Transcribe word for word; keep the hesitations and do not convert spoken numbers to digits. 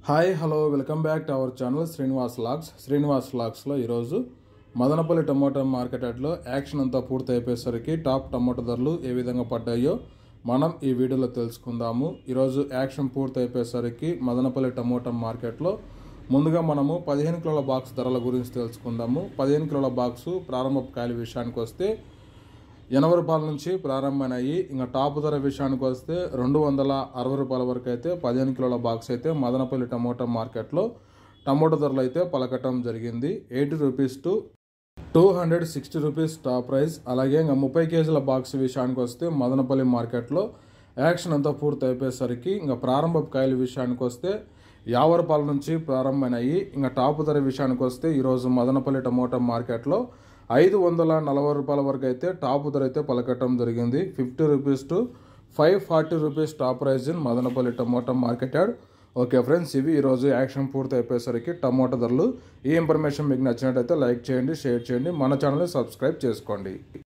Hi hello welcome back to our channel Srinivas vlogs Srinivas వ్లాగ్స్లో ఈరోజు Madanapalle tomato market యార్డ్లో auction అంతా పూర్తి అయిపోయేసరికి టాప్ టమోటా ధరలు ఏ విధంగా పడ్డాయో మనం ఈ వీడియోలో తెలుసుకుందాము. ఈరోజు యాక్షన్ పూర్తి అయిపోయేసరికి మదనపల్లి టమోటా మార్కెట్లో ముందుగా మనము పదిహేను కిలోల బాక్స్ ధరల గురించి తెలుసుకుందాము. పదిహేను కిలోల బాక్సు ప్రారంభ కాయల విషయానికి వస్తే ఎనభై రూపాయల నుంచి ప్రారంభమైనాయి. ఇంకా టాప్ ధర విషయానికి వస్తే రెండు వందల అరవై రూపాయల వరకు అయితే పదిహేను కిలోల బాక్స్ అయితే మదనపల్లి టమోటా మార్కెట్లో టమోటా ధరలు అయితే పలకటం జరిగింది. Eighty rupees to two hundred sixty rupees top price. అలాగే ఇంకా ముప్పై కేజీల బాక్స్ విషయానికి వస్తే మదనపల్లి మార్కెట్లో యాక్షన్ అంతా పూర్తి అయిపోయేసరికి ఇంకా ప్రారంభ కాయల విషయానికి వస్తే యాభై రూపాయల నుంచి ప్రారంభమైనాయి. ఇంకా టాప్ ధర విషయానికి వస్తే ఈరోజు మదనపల్లి టమోటా మార్కెట్లో ఐదు వందల నలభై రూపాయల వరకు అయితే టాప్ ధర అయితే పలకటం జరిగింది. Fifty rupees to five forty rupees top price in Madanapalle tomato market yard. Okay friends, ఇవి ఈరోజు యాక్షన్ పూర్తి అయిపోయేసరికి టమోటా ధరలు. ఈ ఇన్ఫర్మేషన్ మీకు నచ్చినట్టయితే లైక్ చేయండి, షేర్ చేయండి, మన ఛానల్ని సబ్స్క్రైబ్ చేసుకోండి.